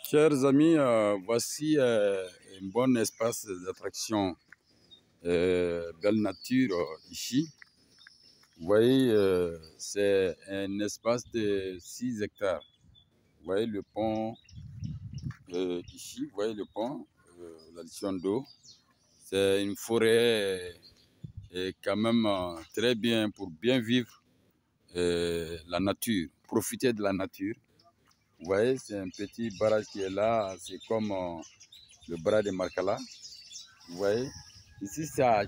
Chers amis, voici un bon espace d'attraction, belle nature ici. Vous voyez, c'est un espace de 6 hectares. Vous voyez le pont ici, vous voyez le pont, l'addition d'eau. C'est une forêt quand même très bien pour bien vivre la nature, profiter de la nature. Vous voyez, c'est un petit barrage qui est là, c'est comme le barrage de Markala. Vous voyez, ici c'est à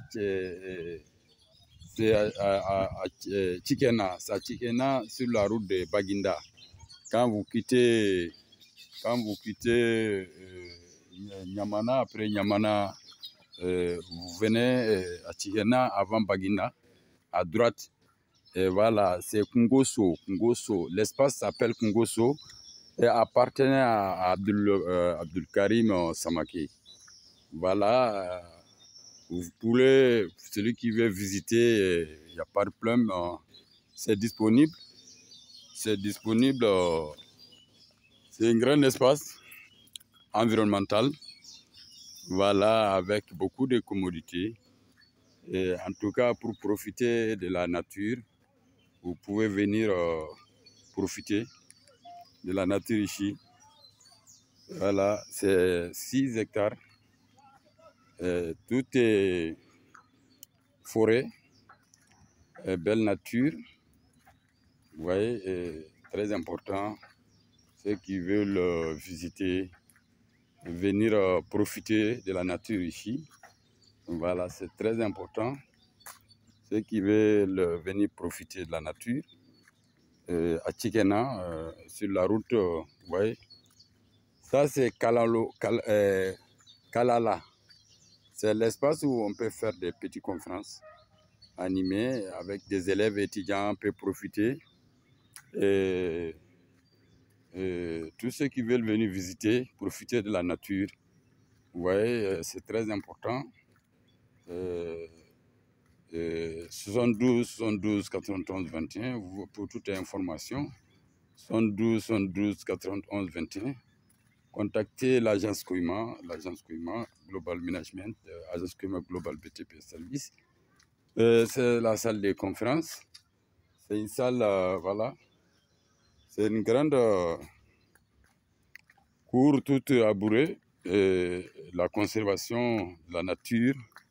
Tchikena, c'est à Tchikena sur la route de Baginda. Quand vous quittez Nyamana, après Nyamana, vous venez à Tchikena avant Baginda, à droite. Et voilà, c'est Kungoso. L'espace s'appelle Kungoso et appartenait à Abdul Karim Samaki. Voilà, vous pouvez, celui qui veut visiter, il n'y a pas de problème, c'est disponible. C'est disponible, c'est un grand espace environnemental, voilà, avec beaucoup de commodités. Et en tout cas, pour profiter de la nature, vous pouvez venir profiter de la nature ici. Voilà, c'est 6 hectares. Tout est forêt, belle nature. Vous voyez, très important. Ceux qui veulent visiter, venir profiter de la nature ici. Voilà, c'est très important. Ceux qui veulent venir profiter de la nature, à Tchikena, sur la route, vous voyez. Ça, c'est Kalala. C'est l'espace où on peut faire des petites conférences animées avec des élèves étudiants, on peut profiter. Et tous ceux qui veulent venir visiter, profiter de la nature, vous voyez, c'est très important. 72 91 21 pour toute information. 72 91 21. Contactez l'agence Koima Global Management, agence Koima Global BTP Service. C'est la salle de conférence. C'est une salle, voilà. C'est une grande cour toute abourée. La conservation de la nature